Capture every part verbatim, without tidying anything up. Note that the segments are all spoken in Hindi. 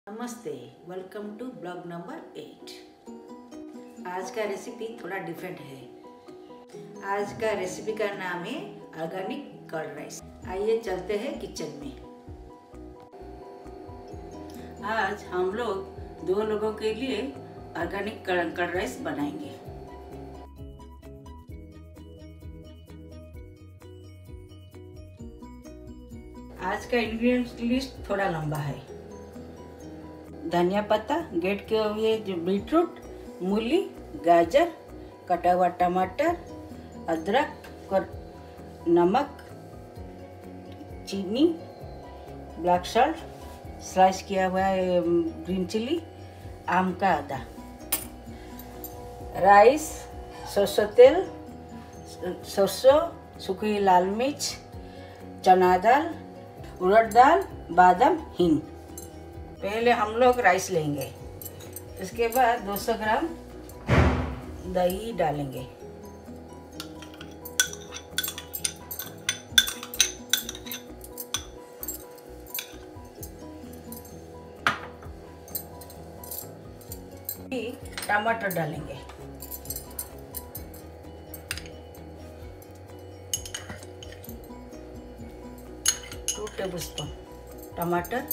नमस्ते, welcome to blog number eight. आज का रेसिपी थोड़ा डिफरेंट है। आज का रेसिपी का नाम है ऑर्गेनिक कर्ड राइस। आइए चलते हैं किचन में। आज हम लोग दो लोगों के लिए ऑर्गेनिक कर्ड राइस बनाएंगे। आज का इंग्रेडिएंट्स लिस्ट थोड़ा लंबा है। धनिया पत्ता, ग्रेट किए हुए जो बीटरूट, मूली, गाजर, कटा हुआ टमाटर, अदरक, नमक, चीनी, ब्लैक सॉल्ट, स्लाइस किया हुआ ग्रीन चिली, आम का आधा, राइस, सरसों तेल, सरसों, सूखी लाल मिर्च, चना दाल, उड़द दाल, बादाम, हींग। पहले हम लोग राइस लेंगे, इसके बाद दो सौ ग्राम दही डालेंगे। टमाटर डालेंगे, टू टेबल स्पून टमाटर।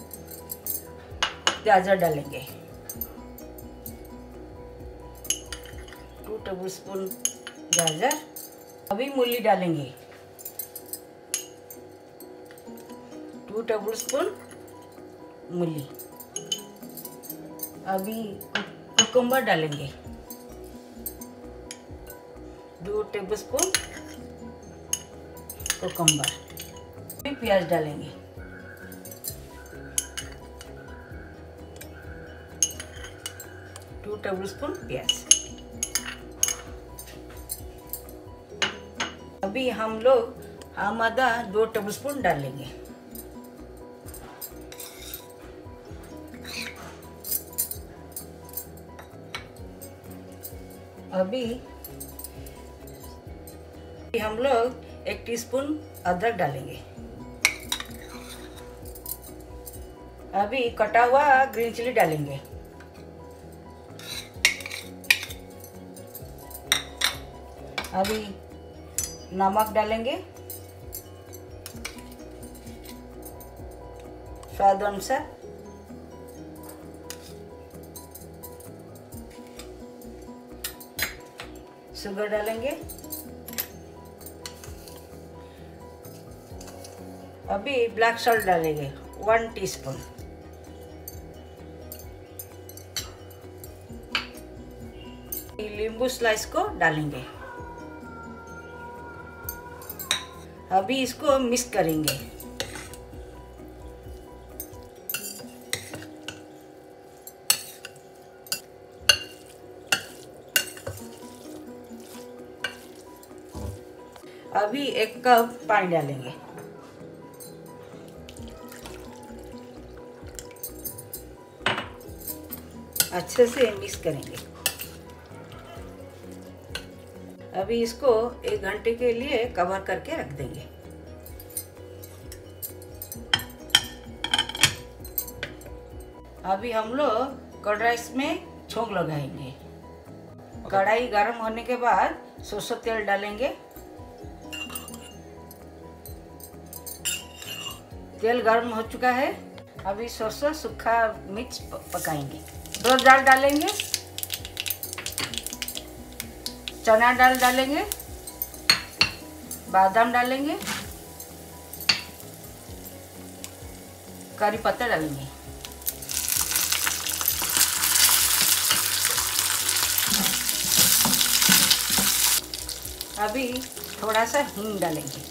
गाजर डालेंगे, टू टेबल स्पून गाजर। अभी मूली डालेंगे, टू टेबल स्पून मूली। अभी कुकुम्बर डालेंगे, दो टेबल स्पून कुकुम्बर। अभी प्याज डालेंगे, टू टेबल स्पून प्याज। अभी हम लोग आम आदा दो टेबल स्पून डालेंगे। अभी हम लोग एक टीस्पून अदरक डालेंगे। अभी कटा हुआ ग्रीन चिली डालेंगे। अभी नमक डालेंगे, स्वाद अनुसार। शुगर डालेंगे। अभी ब्लैक सॉल्ट डालेंगे, वन टीस्पून। नींबू स्लाइस को डालेंगे। अभी इसको मिक्स करेंगे। अभी एक कप पानी डालेंगे। अच्छे से मिक्स करेंगे। अभी इसको एक घंटे के लिए कवर करके रख देंगे। अभी हम लोग कर्ड राइस में छोंक लगाएंगे। कढ़ाई गर्म होने के बाद सरसों तेल डालेंगे। तेल गर्म हो चुका है। अभी सरसों सूखा मिर्च पकाएंगे। उड़द दाल डालेंगे, चना दाल डालेंगे, बादाम डालेंगे, करी पत्ता डालेंगे। अभी थोड़ा सा हींग डालेंगे।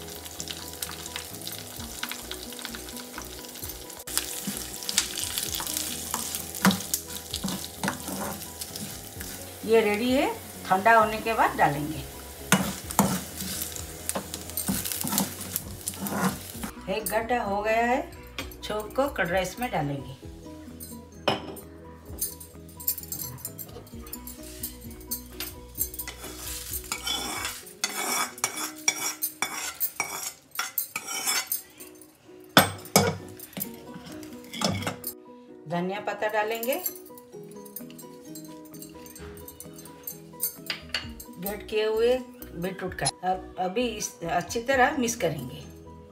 ये रेडी है, ठंडा होने के बाद डालेंगे। एक घंटा हो गया है, छोंक को कर्ड राइस में डालेंगे। धनिया पत्ता डालेंगे, ग्रेट किए हुए बीटरूट का। अब अभी इस अच्छी तरह मिक्स करेंगे।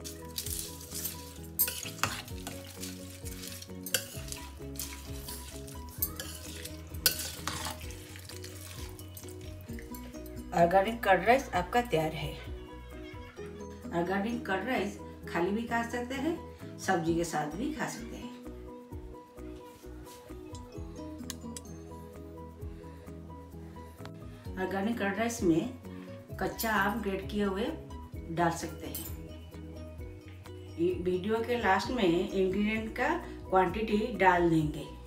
ऑर्गेनिक कर्ड राइस आपका तैयार है। ऑर्गेनिक कर्ड राइस खाली भी खा सकते हैं, सब्जी के साथ भी खा सकते हैं। ऑर्गेनिक कर्ड राइस में कच्चा आम ग्रेट किए हुए डाल सकते हैं। वीडियो के लास्ट में इंग्रेडिएंट का क्वांटिटी डाल देंगे।